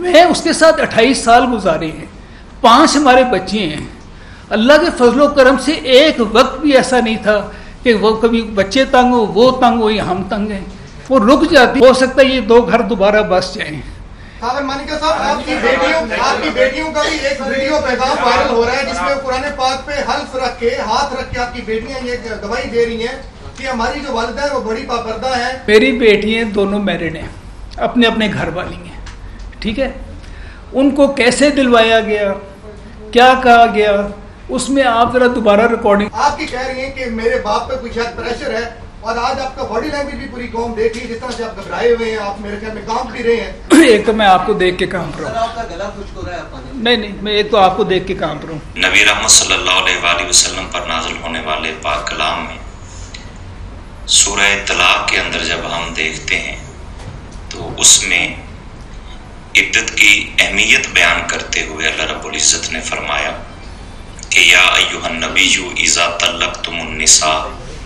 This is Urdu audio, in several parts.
میں اس کے ساتھ 28 سال گزارے ہیں، 5 ہمارے بچے ہیں. اللہ کے فضل و کرم سے ایک وقت بھی ایسا نہیں تھا کہ وہ کبھی بچے تنگ ہو، وہ تنگ ہو یا ہم تنگ ہیں. وہ رک جاتی. ہو سکتا ہے یہ 2 گھر دوبارہ بس جائیں. مانیکا صاحب، آپ کی بیٹیوں کا بھی ایک ویڈیو پیغام وائرل ہو رہا ہے جس میں قرآن پاک پہ حلف رکھ کے، ہاتھ رکھ کے آپ کی بیٹیاں یہ گواہی دے رہی ہیں کہ ہماری جو والدہ ہے وہ بڑی پابردہ ہے. میری بیٹیاں دونوں میرڈ ہیں، اپنے اپنے گھر والی ہیں، ٹھیک ہے. ان کو کیسے دلوایا گیا، کیا کہا گیا، اس میں آپ ذرا دوبارہ ریکارڈنگ. آپ کی کہہ رہی ہیں کہ میرے باپ پہ کوئی شاید پریشر ہے، اور آج آپ کا باڈی لینگویج بھی پوری قوم دیکھ لی، جس طرح سے آپ گھبرائے ہوئے ہیں، آپ میرے خیال میں کام بھی رہے ہیں. ایک تو میں آپ کو دیکھ کے کام پر ہوں. نہیں، میں ایک تو آپ کو دیکھ کے کام پر ہوں. نبی رحمت صلی اللہ علیہ وآلہ وسلم پر نازل ہونے والے پاک کلام میں سورہ طلاق کے اندر جب ہم دیکھتے ہیں تو اس میں عدت کی اہمیت بیان کرتے ہوئے اللہ رب العزت نے فرمایا کہ یا ایھا النبی اذا طلقتم النساء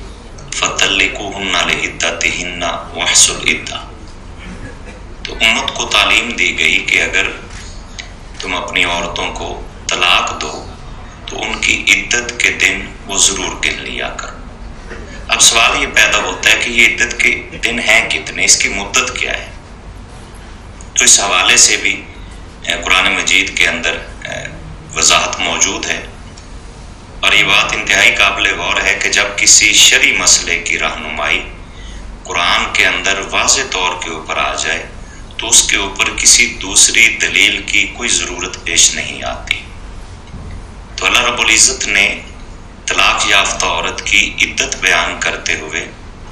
فطلقوہن لعدتہن واحصوا العدہ. تو امت کو تعلیم دی گئی کہ اگر تم اپنی عورتوں کو طلاق دو تو ان کی عدت کے دن وہ ضرور گن لیا کرو. اب سوال یہ پیدا ہوتا ہے کہ یہ عدت کے دن ہیں کتنے، اس کی مدت کیا ہے؟ تو اس حوالے سے بھی قرآن مجید کے اندر وضاحت موجود ہے، اور یہ بات انتہائی قابل غور ہے کہ جب کسی شرعی مسئلے کی رہنمائی قرآن کے اندر واضح طور کے اوپر آ جائے تو اس کے اوپر کسی دوسری دلیل کی کوئی ضرورت پیش نہیں آتی. تو اللہ رب العزت نے طلاق یافتہ عورت کی عدت بیان کرتے ہوئے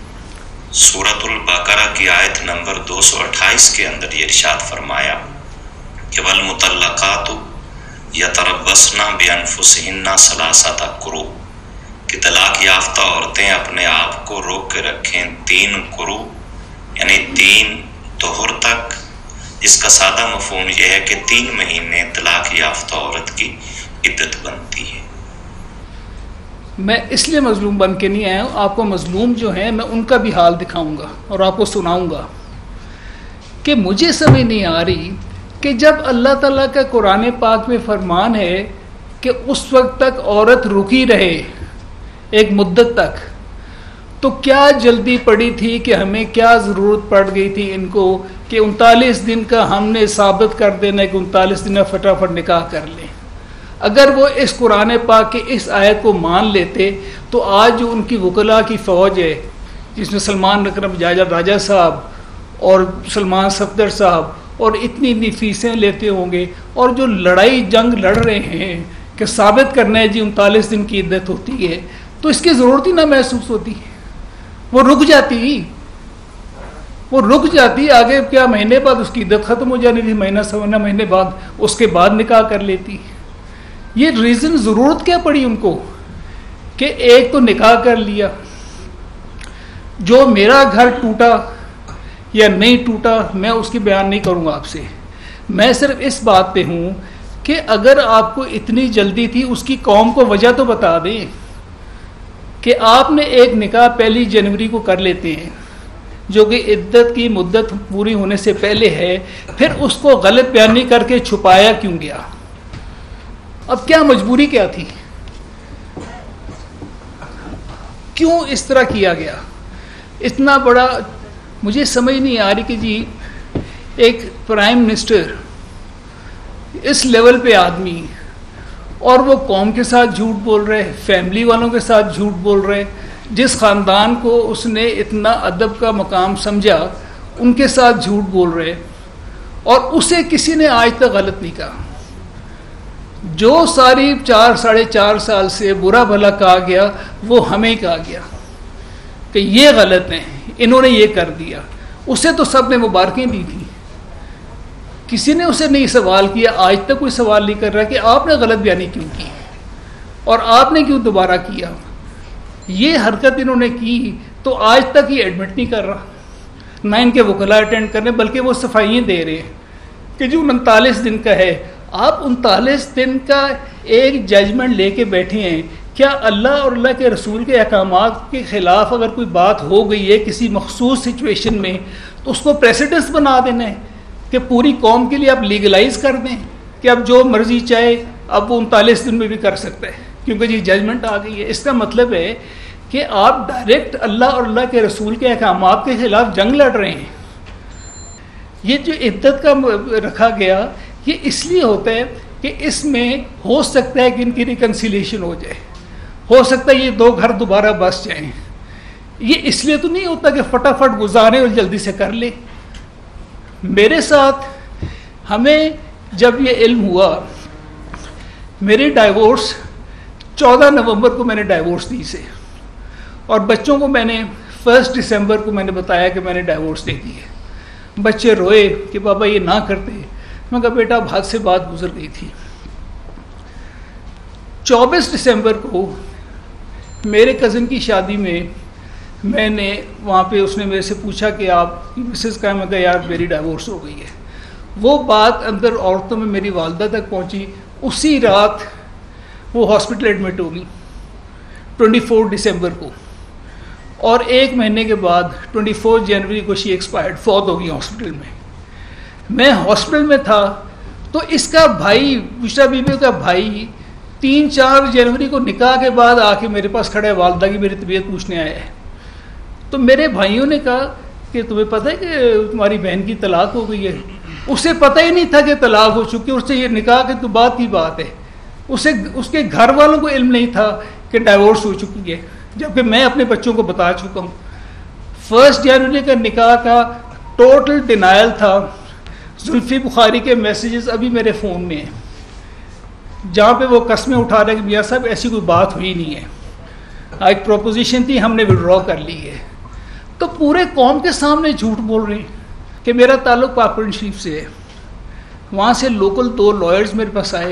سورۃ البقرہ کی آیت نمبر 228 کے اندر یہ ارشاد فرمایا کہ والمطلقات یتربصن بانفسہن ثلاثۃ قروء، کہ طلاق یافتہ عورتیں اپنے آپ کو روک کے رکھیں 3 قروء یعنی 3 طہر تک. جس کا سادہ مفہوم یہ ہے کہ 3 مہینے طلاق یافتہ عورت کی عدت بنتی ہے. میں اس لیے مظلوم بن کے نہیں آیا ہوں، آپ کو مظلوم جو ہیں میں ان کا بھی حال دکھاؤں گا اور آپ کو سناؤں گا کہ مجھے سمجھ نہیں آ رہی کہ جب اللہ تعالیٰ کا قرآن پاک میں فرمان ہے کہ اس وقت تک عورت رکی رہے ایک مدت تک، تو کیا جلدی پڑی تھی کہ ہمیں کیا ضرورت پڑ گئی تھی ان کو کہ 39 دن کا ہم نے ثابت کر دینا ہے کہ 39 دن میں فٹافٹ نکاح کر لیں. اگر وہ اس قرآن پاک کی اس آیت کو مان لیتے تو آج جو ان کی وکلاء کی فوج ہے جس میں سلمان اکرم راجہ صاحب اور سلمان صفدر صاحب اور اتنی فیسیں لیتے ہوں گے، اور جو لڑائی جنگ لڑ رہے ہیں کہ ثابت کرنا ہے جی 39 دن کی عدت ہوتی ہے، تو اس کی ضرورت ہی نہ محسوس ہوتی. وہ رک جاتی آگے کیا مہینے بعد اس کی عدت ختم ہو جانی تھی، مہینہ سونا مہینے بعد اس کے بعد نکاح کر لیتی. یہ ریزن ضرورت کیا پڑی ان کو کہ ایک تو نکاح کر لیا. جو میرا گھر ٹوٹا یا نہیں ٹوٹا میں اس کی بیان نہیں کروں گا آپ سے. میں صرف اس بات پہ ہوں کہ اگر آپ کو اتنی جلدی تھی اس کی قوم کو وجہ تو بتا دیں کہ آپ نے ایک نکاح 1 جنوری کو کر لیتے ہیں جو کہ عدت کی مدت پوری ہونے سے پہلے ہے، پھر اس کو غلط بیانی کر کے چھپایا کیوں گیا؟ اب کیا مجبوری کیا تھی؟ کیوں اس طرح کیا گیا؟ اتنا بڑا مجھے سمجھ نہیں آ رہی کہ جی ایک پرائم منسٹر اس لیول پہ آدمی، اور وہ قوم کے ساتھ جھوٹ بول رہے، فیملی والوں کے ساتھ جھوٹ بول رہے، جس خاندان کو اس نے اتنا ادب کا مقام سمجھا ان کے ساتھ جھوٹ بول رہے، اور اسے کسی نے آج تک غلط نہیں کہا. جو ساری 4.5 سال سے برا بھلا کہا گیا وہ ہمیں کہا گیا کہ یہ غلط ہیں، انہوں نے یہ کر دیا. اسے تو سب نے مبارکیں دی تھیں، کسی نے اسے نہیں سوال کیا. آج تک کوئی سوال نہیں کر رہا کہ آپ نے غلط بیانی کیوں کی اور آپ نے کیوں دوبارہ کیا. یہ حرکت انہوں نے کی تو آج تک یہ ایڈمٹ نہیں کر رہا، نہ ان کے وکلاء اٹینڈ کرنے، بلکہ وہ صفائیاں دے رہے ہیں کہ جو 39 دن کا ہے. آپ 39 دن کا ایک ججمنٹ لے کے بیٹھے ہیں. کیا اللہ اور اللہ کے رسول کے احکامات کے خلاف اگر کوئی بات ہو گئی ہے کسی مخصوص سچویشن میں تو اس کو پریسیڈنس بنا دینا ہے کہ پوری قوم کے لیے آپ لیگلائز کر دیں کہ اب جو مرضی چاہے اب وہ 39 دن میں بھی کر سکتا ہے کیونکہ جی ججمنٹ آ گئی ہے. اس کا مطلب ہے کہ آپ ڈائریکٹ اللہ اور اللہ کے رسول کے احکامات کے خلاف جنگ لڑ رہے ہیں. یہ جو عدت کا رکھا گیا یہ اس لیے ہوتا ہے کہ اس میں ہو سکتا ہے کہ ان کی ریکنسیلیشن ہو جائے, ہو سکتا ہے یہ 2 گھر دوبارہ بس جائیں. یہ اس لیے تو نہیں ہوتا کہ فٹافٹ گزارے اور جلدی سے کر لے. میرے ساتھ ہمیں جب یہ علم ہوا, میرے ڈائیورس 14 نومبر کو میں نے ڈائیورس دی سے, اور بچوں کو میں نے 1 دسمبر کو میں نے بتایا کہ میں نے ڈائیورس دے دی ہے. بچے روئے کہ بابا یہ نہ کرتے. میں کہا بیٹا اب حد سے بات گزر گئی تھی. 24 دسمبر کو میرے کزن کی شادی میں نے وہاں پہ اس نے میرے سے پوچھا کہ آپ مسز کا, میں کہا یار میری ڈائیورس ہو گئی ہے. وہ بات اندر عورتوں میں میری والدہ تک پہنچی. اسی رات وہ ہاسپٹل ایڈمٹ ہو گئی 24 دسمبر کو, اور 1 مہینے کے بعد 24 جنوری کو شی ایکسپائرڈ, فوت ہو گئی ہاسپٹل میں. میں ہاسپٹل میں تھا تو اس کا بھائی, بشرا بی بی کا بھائی 3-4 جنوری کو نکاح کے بعد آ کے میرے پاس کھڑا ہے, والدہ کی میری طبیعت پوچھنے آیا ہے. تو میرے بھائیوں نے کہا کہ تمہیں پتہ ہے کہ تمہاری بہن کی طلاق ہو گئی ہے. اسے پتہ ہی نہیں تھا کہ طلاق ہو چکی, اس سے یہ نکاح کے تو بعد کی بات ہے. اس کے گھر والوں کو علم نہیں تھا کہ ڈائیورس ہو چکی ہے, جبکہ میں اپنے بچوں کو بتا چکا ہوں. 1 جنوری کا نکاح کا ٹوٹل ڈینائل تھا. زلفی بخاری کے میسیجز ابھی میرے فون میں ہیں جہاں پہ وہ قسمیں اٹھا رہے ہیں کہ میاں صاحب ایسی کوئی بات ہوئی نہیں ہے, ایک پروپوزیشن تھی ہم نے وڈرا کر لی ہے. تو پورے قوم کے سامنے جھوٹ بول رہے ہیں کہ میرا تعلق پاکپن شریف سے ہے. وہاں سے لوکل 2 لائرز میرے پاس آئے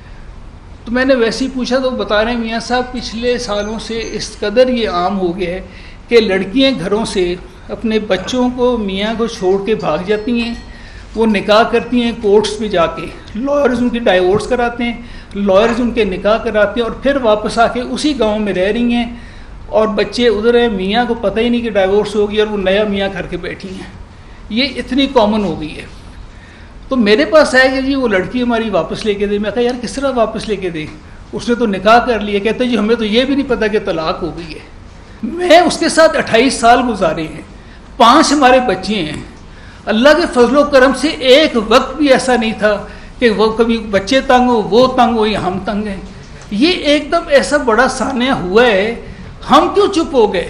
تو میں نے ویسے ہی پوچھا تو بتا رہے ہیں میاں صاحب پچھلے سالوں سے اس قدر یہ عام ہو گیا ہے کہ لڑکیاں گھروں سے اپنے بچوں کو میاں کو چھوڑ کے بھاگ جاتی ہیں, وہ نکاح کرتی ہیں کورٹس پہ جا کے, لائرز ان کی ڈائیورس کراتے ہیں, لائرز ان کے نکاح کراتے ہیں اور پھر واپس آ کے اسی گاؤں میں رہ رہی ہیں, اور بچے ادھر ہیں, میاں کو پتہ ہی نہیں کہ ڈائیورس ہو گئی اور وہ نیا میاں کر کے بیٹھی ہیں. یہ اتنی کامن ہو گئی ہے. تو میرے پاس آئے کہ جی وہ لڑکی ہماری واپس لے کے دے. میں کہا یار کس طرح واپس لے کے دے, اس نے تو نکاح کر لیا. کہتے جی ہمیں تو یہ بھی نہیں پتا کہ طلاق ہو گئی ہے. میں اس کے ساتھ 28 سال گزارے ہیں, 5 ہمارے بچے ہیں. اللہ کے فضل و کرم سے ایک وقت بھی ایسا نہیں تھا کہ وہ کبھی بچے تنگ ہو, وہ تنگ ہو یا ہم تنگ ہیں. یہ ایک دم ایسا بڑا سانحہ ہوا ہے. ہم کیوں چپ ہو گئے؟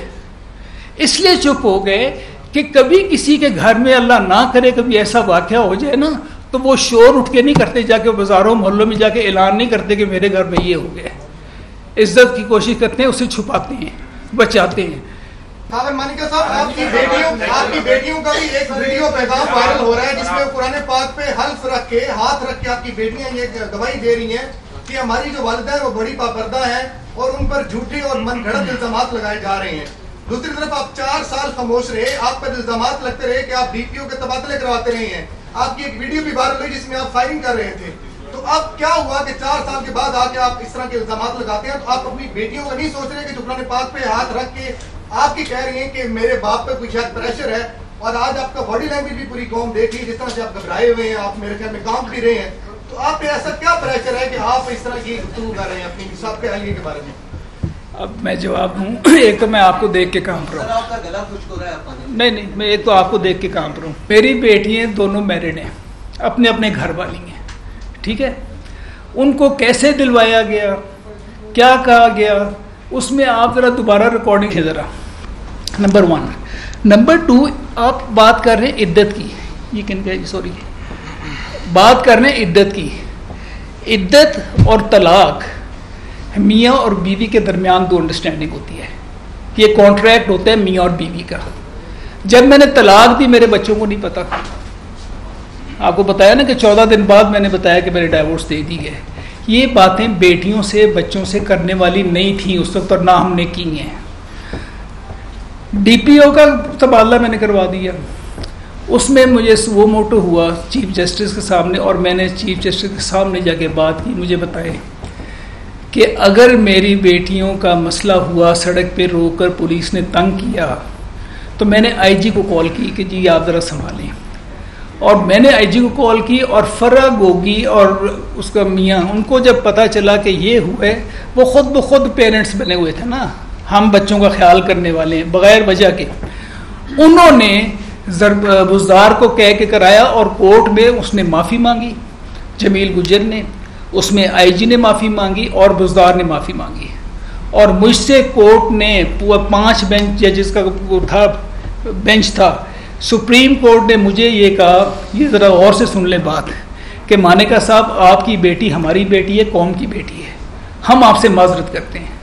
اس لیے چپ ہو گئے کہ کبھی کسی کے گھر میں اللہ نہ کرے کبھی ایسا واقعہ ہو جائے نا تو وہ شور اٹھ کے نہیں کرتے, جا کے بازاروں محلوں میں جا کے اعلان نہیں کرتے کہ میرے گھر میں یہ ہو گیا. عزت کی کوشش کرتے ہیں, اسے چھپاتے ہیں, بچاتے ہیں. خاور مانیکا صاحب آپ کی بیٹیوں کا بھی ایک ویڈیو پیغام وائرل ہو رہا ہے جس میں قرآن پاک پہ حلف رکھ کے, ہاتھ رکھ کے آپ کی بیٹیاں یہ گواہی دے رہی ہیں کہ ہماری جو والدہ ہے وہ بڑی پابردہ ہیں اور ان پر جھوٹے اور من گھڑت الزامات لگائے جا رہے ہیں. دوسری طرف آپ 4 سال خاموش رہے, آپ پر الزامات لگتے رہے کہ آپ ڈی پی او کے تبادلے کرواتے رہے ہیں. آپ کی ایک ویڈیو بھی وائرل ہوئی جس میں آپ فائرنگ کر رہے تھے. تو اب کیا ہوا کہ 4 سال کے بعد آ کے آپ اس طرح کے الزامات لگاتے ہیں؟ تو آپ اپنی بیٹیوں کا نہیں سوچ رہے کہ جو قرآن پاک پہ ہاتھ رکھ کے آپ کی کہہ رہی ہیں کہ میرے باپ پہ کوئی شاید پریشر ہے, اور آج آپ کا باڈی لینگویج بھی پوری قوم دیکھ لی جس طرح سے آپ گھبرائے ہوئے ہیں, آپ میرے خیال میں کام بھی رہے ہیں. تو آپ پہ ایسا کیا پریشر ہے کہ آپ اس طرح کی گفتگو کر رہے ہیں اپنی حساب کے حالیہ کے بارے میں؟ اب میں جواب دوں. ایک تو میں آپ کو دیکھ کے کام پر ہوں. نہیں, میں ایک تو آپ کو دیکھ کے کام پر ہوں. میری بیٹیاں دونوں میرڈ ہیں, اپنے اپنے گھر والی ہیں, ٹھیک ہے. ان کو کیسے دلوایا گیا, کیا کہا گیا, اس میں آپ ذرا دوبارہ ریکارڈنگ ہے ذرا. نمبر 1. نمبر 2, آپ بات کر رہے ہیں عدت کی, یہ کن کا سوری بات کر رہے ہیں عدت کی. عدت اور طلاق میاں اور بیوی کے درمیان 2 انڈرسٹینڈنگ ہوتی ہے. یہ کانٹریکٹ ہوتا ہے میاں اور بیوی کا. جب میں نے طلاق دی میرے بچوں کو نہیں پتا. آپ کو بتایا نا کہ 14 دن بعد میں نے بتایا کہ میں نے ڈائیورس دے دی ہے. یہ باتیں بیٹیوں سے بچوں سے کرنے والی نہیں تھیں اس وقت, اور نہ ہم نے کی ہیں. ڈی پی او کا تبادلہ میں نے کروا دیا. اس میں مجھے وہ موٹو ہوا چیف جسٹس کے سامنے, اور میں نے چیف جسٹس کے سامنے جا کے بات کی. مجھے بتائے کہ اگر میری بیٹیوں کا مسئلہ ہوا, سڑک پہ روک کر پولیس نے تنگ کیا, تو میں نے آئی جی کو کال کی کہ جی آپ ذرا سنبھالیں. اور میں نے آئی جی کو کال کی, اور فرا گوگی اور اس کا میاں, ان کو جب پتہ چلا کہ یہ ہوئے, وہ خود بخود پیرنٹس بنے ہوئے تھے نا, ہم بچوں کا خیال کرنے والے ہیں بغیر وجہ کے. انہوں نے بزدار کو کہہ کے کرایا, اور کورٹ میں اس نے معافی مانگی, جمیل گجر نے, اس میں آئی جی نے معافی مانگی اور بزدار نے معافی مانگی. اور مجھ سے کورٹ نے 5 بینچ ججز کا تھا, بینچ تھا, سپریم کورٹ نے مجھے یہ کہا, یہ ذرا غور سے سن لیں بات, کہ مانیکا صاحب آپ کی بیٹی ہماری بیٹی ہے, قوم کی بیٹی ہے, ہم آپ سے معذرت کرتے ہیں.